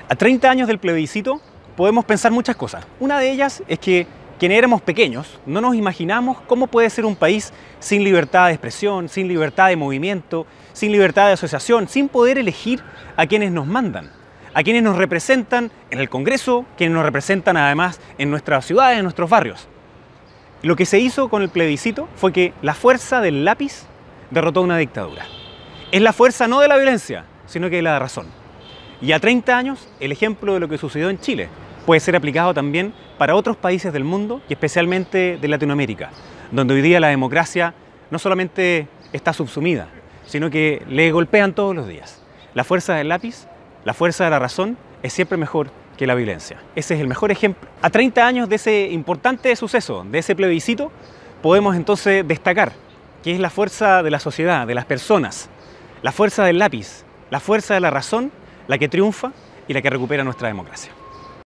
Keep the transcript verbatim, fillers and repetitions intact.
A treinta años del plebiscito podemos pensar muchas cosas. Una de ellas es que quienes éramos pequeños no nos imaginamos cómo puede ser un país sin libertad de expresión, sin libertad de movimiento, sin libertad de asociación, sin poder elegir a quienes nos mandan, a quienes nos representan en el Congreso, quienes nos representan además en nuestras ciudades, en nuestros barrios. Lo que se hizo con el plebiscito fue que la fuerza del lápiz derrotó una dictadura. Es la fuerza no de la violencia, sino que de la razón. Y a treinta años, el ejemplo de lo que sucedió en Chile puede ser aplicado también para otros países del mundo y especialmente de Latinoamérica, donde hoy día la democracia no solamente está subsumida, sino que le golpean todos los días. La fuerza del lápiz, la fuerza de la razón, es siempre mejor que la violencia. Ese es el mejor ejemplo. A treinta años de ese importante suceso, de ese plebiscito, podemos entonces destacar que es la fuerza de la sociedad, de las personas, la fuerza del lápiz, la fuerza de la razón, la que triunfa y la que recupera nuestra democracia.